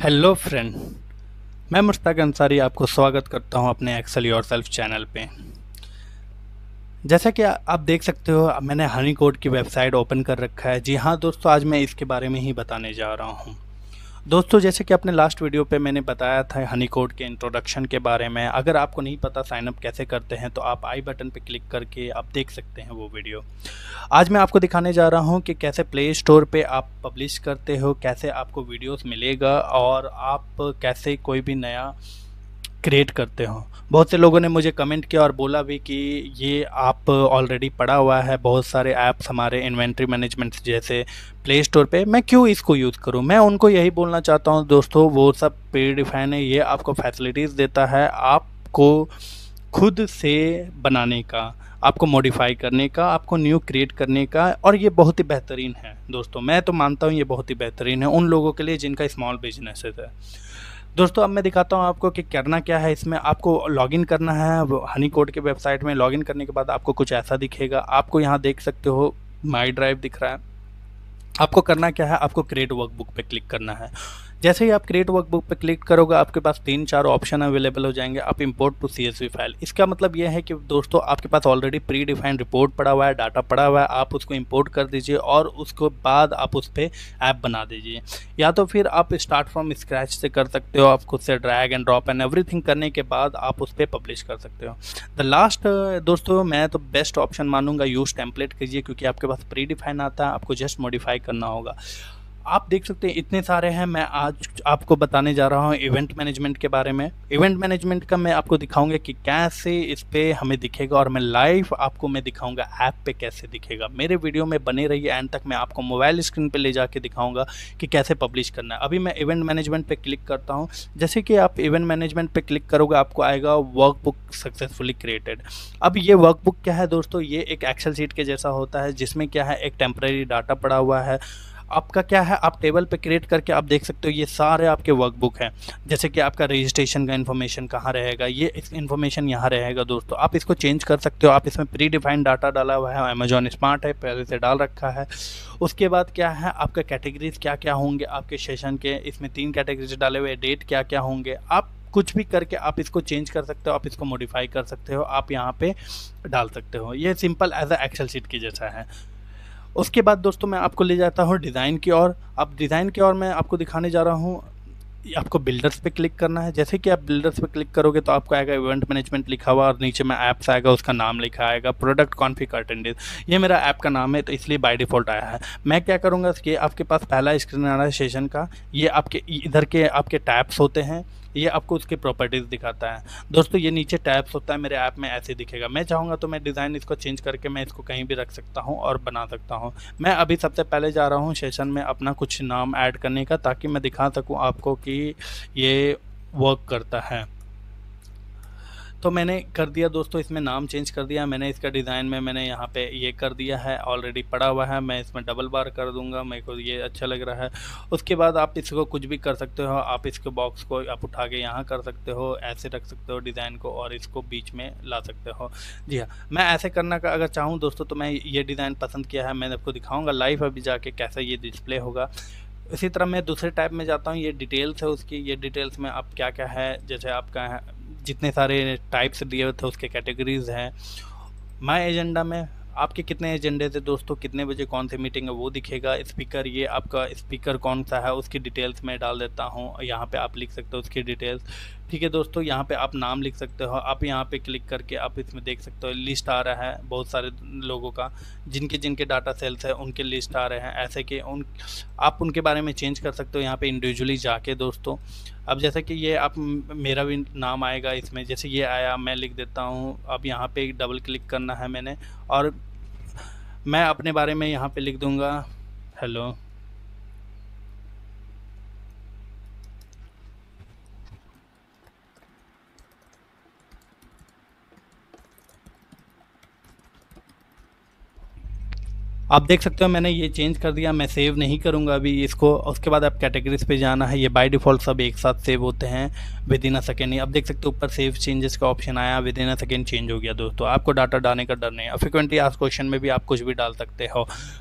Hello friend. मैं मुश्ताक अंसारी आपको स्वागत करता हूं अपने एक्सेल योरसेल्फ चैनल पे। जैसा कि आप देख सकते हो, मैंने हनी कोड की वेबसाइट ओपन कर रखा है। जी हाँ दोस्तों, आज मैं इसके बारे में ही बताने जा रहा हूं। दोस्तों, जैसे कि अपने लास्ट वीडियो पे मैंने बताया था हनी कोड के इंट्रोडक्शन के बारे में। अगर आपको नहीं पता साइन अप कैसे करते हैं तो आप आई बटन पे क्लिक करके आप देख सकते हैं वो वीडियो। आज मैं आपको दिखाने जा रहा हूं कि कैसे प्ले स्टोर पे आप पब्लिश करते हो, कैसे आपको वीडियोस मिलेगा और आप कैसे कोई भी नया क्रिएट करते हो। बहुत से लोगों ने मुझे कमेंट किया और बोला भी कि ये आप ऑलरेडी पड़ा हुआ है, बहुत सारे ऐप्स हमारे इन्वेंट्री मैनेजमेंट जैसे प्ले स्टोर पे, मैं क्यों इसको यूज़ करूं। मैं उनको यही बोलना चाहता हूं दोस्तों, वो सब पे डिफाइन है। ये आपको फैसिलिटीज़ देता है आपको खुद से बनाने का, आपको मॉडिफाई करने का, आपको न्यू क्रिएट करने का, और ये बहुत ही बेहतरीन है दोस्तों। मैं तो मानता हूँ ये बहुत ही बेहतरीन है उन लोगों के लिए जिनका स्मॉल बिजनेस है। दोस्तों, अब मैं दिखाता हूँ आपको कि करना क्या है। इसमें आपको लॉगिन करना है हनी कोड के वेबसाइट में। लॉगिन करने के बाद आपको कुछ ऐसा दिखेगा। आपको यहाँ देख सकते हो माई ड्राइव दिख रहा है। आपको करना क्या है, आपको क्रिएट वर्कबुक पे क्लिक करना है। जैसे ही आप क्रिएट वर्कबुक पे क्लिक करोगे, आपके पास 3-4 ऑप्शन अवेलेबल हो जाएंगे। आप इंपोर्ट टू सीएसवी फाइल, इसका मतलब यह है कि दोस्तों आपके पास ऑलरेडी प्री डिफाइंड रिपोर्ट पड़ा हुआ है, डाटा पड़ा हुआ है, आप उसको इंपोर्ट कर दीजिए और उसके बाद आप उस पर ऐप बना दीजिए। या तो फिर आप स्टार्ट फ्रॉम स्क्रैच से कर सकते हो। आप खुद से drag and drop and everything करने के बाद आप उस पर पब्लिश कर सकते हो। द लास्ट दोस्तों, मैं तो बेस्ट ऑप्शन मानूंगा, यूज टेम्पलेट कीजिए, क्योंकि आपके पास प्री डिफाइन आता है, आपको जस्ट मॉडिफाई करना होगा। आप देख सकते हैं इतने सारे हैं। मैं आज आपको बताने जा रहा हूँ इवेंट मैनेजमेंट के बारे में। इवेंट मैनेजमेंट का मैं आपको दिखाऊंगा कि कैसे इस पे हमें दिखेगा, और मैं लाइव आपको मैं दिखाऊंगा ऐप पे कैसे दिखेगा। मेरे वीडियो में बने रहिए एंड तक। मैं आपको मोबाइल स्क्रीन पे ले जाके दिखाऊंगा कि कैसे पब्लिश करना है। अभी मैं इवेंट मैनेजमेंट पे क्लिक करता हूँ। जैसे कि आप इवेंट मैनेजमेंट पे क्लिक करोगे, आपको आएगा वर्कबुक सक्सेसफुली क्रिएटेड। अब ये वर्कबुक क्या है दोस्तों, ये एक एक्सेल शीट के जैसा होता है, जिसमें क्या है, एक टेम्परेरी डाटा पड़ा हुआ है। आपका क्या है, आप टेबल पे क्रिएट करके आप देख सकते हो ये सारे आपके वर्कबुक हैं। जैसे कि आपका रजिस्ट्रेशन का इन्फॉर्मेशन कहाँ रहेगा, ये इन्फॉर्मेशन यहाँ रहेगा दोस्तों। आप इसको चेंज कर सकते हो। आप इसमें प्री डिफाइंड डाटा डाला हुआ है, अमेजॉन स्मार्ट है पहले से डाल रखा है। उसके बाद क्या है, आपका कैटेगरीज क्या क्या होंगे आपके सेशन के, इसमें 3 कैटेगरीज डाले हुए, डेट क्या क्या होंगे। आप कुछ भी करके आप इसको चेंज कर सकते हो, आप इसको मॉडिफाई कर सकते हो, आप यहाँ पे डाल सकते हो। ये simple as a Excel sheet की जैसा है। उसके बाद दोस्तों मैं आपको ले जाता हूँ डिज़ाइन की ओर। अब डिज़ाइन की ओर मैं आपको दिखाने जा रहा हूँ। आपको बिल्डर्स पे क्लिक करना है। जैसे कि आप बिल्डर्स पे क्लिक करोगे तो आपको आएगा इवेंट मैनेजमेंट लिखा हुआ, और नीचे में ऐप्स आएगा, उसका नाम लिखा आएगा प्रोडक्ट कॉन्फिग अटेंडेंस। ये मेरा ऐप का नाम है तो इसलिए बाय डिफ़ॉल्ट आया है। मैं क्या करूँगा कि आपके पास पहला स्क्रीन आ रहा है सेशन का, ये आपके इधर के आपके टैब्स होते हैं, ये आपको उसके प्रॉपर्टीज़ दिखाता है दोस्तों। ये नीचे टैब्स होता है, मेरे ऐप में ऐसे दिखेगा। मैं चाहूँगा तो मैं डिज़ाइन इसको चेंज करके मैं इसको कहीं भी रख सकता हूँ और बना सकता हूँ। मैं अभी सबसे पहले जा रहा हूँ सेशन में अपना कुछ नाम ऐड करने का, ताकि मैं दिखा सकूँ आपको कि ये वर्क करता है। तो मैंने कर दिया दोस्तों, इसमें नाम चेंज कर दिया मैंने। इसका डिज़ाइन में मैंने यहाँ पे ये कर दिया है, ऑलरेडी पड़ा हुआ है। मैं इसमें डबल बार कर दूंगा, मेरे को ये अच्छा लग रहा है। उसके बाद आप इसको कुछ भी कर सकते हो। आप इसके बॉक्स को आप उठा के यहाँ कर सकते हो, ऐसे रख सकते हो डिज़ाइन को, और इसको बीच में ला सकते हो। जी हाँ, मैं ऐसे करना का अगर चाहूँ दोस्तों तो मैं ये डिज़ाइन पसंद किया है, मैं आपको दिखाऊँगा लाइव अभी जाके कैसा ये डिस्प्ले होगा। इसी तरह मैं दूसरे टाइप में जाता हूँ। ये डिटेल्स है उसकी। ये डिटेल्स में आप क्या क्या है, जैसे आपका है, जितने सारे टाइप्स दिए हुए थे उसके कैटेगरीज हैं। माय एजेंडा में आपके कितने एजेंडे थे दोस्तों, कितने बजे कौन सी मीटिंग है वो दिखेगा। स्पीकर, ये आपका स्पीकर कौन सा है उसकी डिटेल्स में डाल देता हूँ। यहाँ पे आप लिख सकते हो उसकी डिटेल्स। ठीक है दोस्तों, यहाँ पे आप नाम लिख सकते हो। आप यहाँ पे क्लिक करके आप इसमें देख सकते हो लिस्ट आ रहा है बहुत सारे लोगों का, जिनके जिनके डाटा सेल्स है उनके लिस्ट आ रहे हैं। ऐसे कि आप उनके बारे में चेंज कर सकते हो यहाँ पे इंडिविजुअली जाके दोस्तों। अब जैसे कि ये आप मेरा भी नाम आएगा इसमें, जैसे ये आया मैं लिख देता हूँ। अब यहाँ पे डबल क्लिक करना है मैंने, और मैं अपने बारे में यहाँ पे लिख दूँगा हेलो। आप देख सकते हो मैंने ये चेंज कर दिया। मैं सेव नहीं करूँगा अभी इसको। उसके बाद आप कैटेगरीज पे जाना है। ये बाय डिफ़ॉल्ट सब एक साथ सेव होते हैं विद इन अ सेकेंड ही। अब देख सकते हो ऊपर सेव चेंजेस का ऑप्शन आया, within a second change हो गया दोस्तों। आपको डाटा डालने का डर नहीं है। फ्रिक्वेंटली आस्क्ड क्वेश्चन में भी आप कुछ भी डाल सकते हो।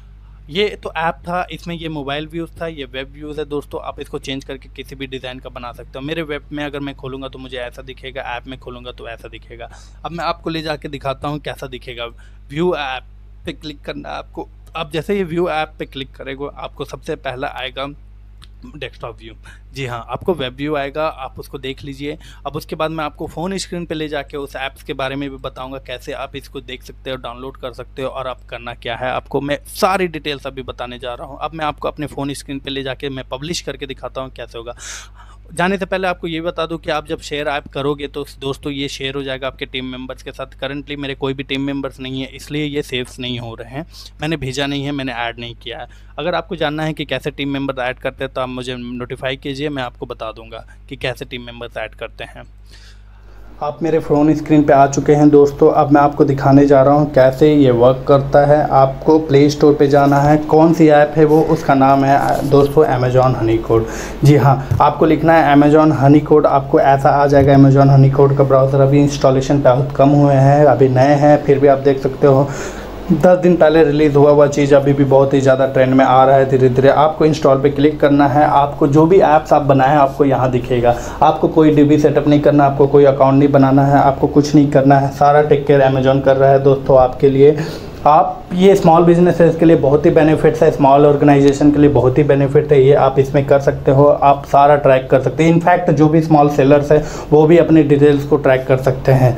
ये तो ऐप था, इसमें ये मोबाइल व्यूज़ था, ये वेब व्यूज़ है दोस्तों। आप इसको चेंज करके किसी भी डिज़ाइन का बना सकते हो। मेरे वेब में अगर मैं खोलूँगा तो मुझे ऐसा दिखेगा, ऐप में खोलूँगा तो ऐसा दिखेगा। अब मैं आपको ले जाके दिखाता हूँ कैसा दिखेगा। व्यू ऐप पे क्लिक करना है आपको। आप जैसे ये व्यू ऐप पे क्लिक करेंगे आपको सबसे पहला आएगा डेस्कटॉप व्यू। जी हाँ, आपको वेब व्यू आएगा, आप उसको देख लीजिए। अब उसके बाद मैं आपको फ़ोन स्क्रीन पे ले जाके उस ऐप्स के बारे में भी बताऊंगा, कैसे आप इसको देख सकते हो, डाउनलोड कर सकते हो और आप करना क्या है। आपको मैं सारी डिटेल्स अभी बताने जा रहा हूँ। अब मैं आपको अपने फ़ोन स्क्रीन पे ले जाके मैं पब्लिश करके दिखाता हूँ कैसे होगा। जाने से पहले आपको ये बता दूं कि आप जब शेयर ऐप करोगे तो दोस्तों ये शेयर हो जाएगा आपके टीम मेंबर्स के साथ। करंटली मेरे कोई भी टीम मेंबर्स नहीं है, इसलिए ये सेव्स नहीं हो रहे हैं। मैंने भेजा नहीं है, मैंने ऐड नहीं किया है। अगर आपको जानना है कि कैसे टीम मेंबर ऐड करते हैं तो आप मुझे नोटिफाई कीजिए, मैं आपको बता दूंगा कि कैसे टीम मेंबर्स ऐड करते हैं। आप मेरे फ़ोन स्क्रीन पे आ चुके हैं दोस्तों। अब मैं आपको दिखाने जा रहा हूँ कैसे ये वर्क करता है। आपको प्ले स्टोर पे जाना है। कौन सी ऐप है वो, उसका नाम है दोस्तों अमेजॉन हनी कोड। जी हाँ, आपको लिखना है अमेजॉन हनी कोड। आपको ऐसा आ जाएगा अमेजॉन हनी कोड का ब्राउज़र। अभी इंस्टॉलेशन बहुत कम हुए हैं, अभी नए हैं, फिर भी आप देख सकते हो 10 दिन पहले रिलीज़ हुआ चीज़ अभी भी बहुत ही ज़्यादा ट्रेंड में आ रहा है धीरे धीरे। आपको इंस्टॉल पे क्लिक करना है। आपको जो भी ऐप्स आप बनाएं आपको यहाँ दिखेगा। आपको कोई डीबी सेटअप नहीं करना, आपको कोई अकाउंट नहीं बनाना है, आपको कुछ नहीं करना है। सारा टेक केयर अमेजॉन कर रहा है दोस्तों आपके लिए। आप ये स्मॉल बिजनेसेस के लिए बहुत ही बेनिफिट्स है, स्मॉल ऑर्गेनाइजेशन के लिए बहुत ही बेनिफिट है। ये आप इसमें कर सकते हो, आप सारा ट्रैक कर सकते हैं। इनफैक्ट जो भी स्मॉल सेलर्स है वो भी अपनी डिटेल्स को ट्रैक कर सकते हैं।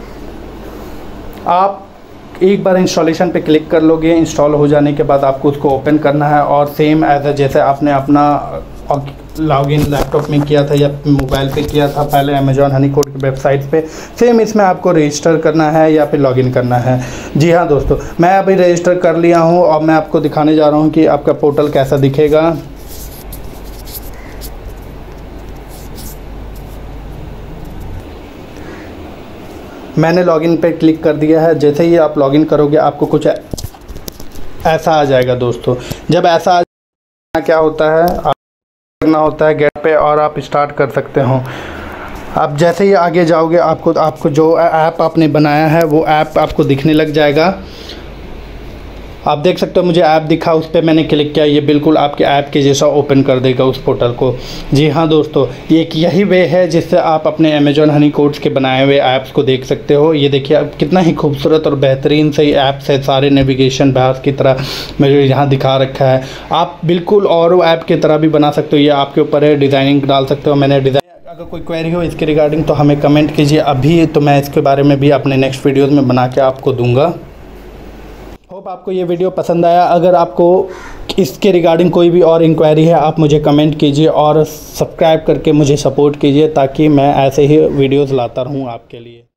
आप एक बार इंस्टॉलेशन पे क्लिक कर लोगे। इंस्टॉल हो जाने के बाद आपको उसको ओपन करना है और सेम एज जैसे आपने अपना लॉगिन लैपटॉप में किया था या मोबाइल पे किया था पहले अमेजॉन हनी कोड की वेबसाइट पे, सेम इसमें आपको रजिस्टर करना है या फिर लॉगिन करना है। जी हाँ दोस्तों, मैं अभी रजिस्टर कर लिया हूँ और मैं आपको दिखाने जा रहा हूँ कि आपका पोर्टल कैसा दिखेगा। मैंने लॉगिन पे क्लिक कर दिया है। जैसे ही आप लॉगिन करोगे आपको कुछ ऐसा आ जाएगा दोस्तों। जब ऐसा आ जाएगा क्या होता है, आप करना होता है गेट पे और आप स्टार्ट कर सकते हो। आप जैसे ही आगे जाओगे आपको जो ऐप आपने बनाया है वो ऐप आपको दिखने लग जाएगा। आप देख सकते हो मुझे ऐप दिखा, उस पर मैंने क्लिक किया, ये बिल्कुल आपके ऐप के जैसा ओपन कर देगा उस पोर्टल को। जी हाँ दोस्तों, ये यही वे है जिससे आप अपने अमेजॉन हनी कोड्स के बनाए हुए ऐप्स को देख सकते हो। ये देखिए अब कितना ही खूबसूरत और बेहतरीन से ऐप्स है, सारे नेविगेशन बार की तरह मुझे यहाँ दिखा रखा है। आप बिल्कुल और ऐप की तरह भी बना सकते हो, ये आपके ऊपर है। डिज़ाइनिंग डाल सकते हो। मैंने डिज़ाइन, अगर कोई क्वेरी हो इसके रिगार्डिंग तो हमें कमेंट कीजिए अभी, तो मैं इसके बारे में भी अपने नेक्स्ट वीडियोज़ में बना के आपको दूँगा। होप आपको ये वीडियो पसंद आया। अगर आपको इसके रिगार्डिंग कोई भी और इंक्वायरी है आप मुझे कमेंट कीजिए और सब्सक्राइब करके मुझे सपोर्ट कीजिए ताकि मैं ऐसे ही वीडियोस लाता रहूं आपके लिए।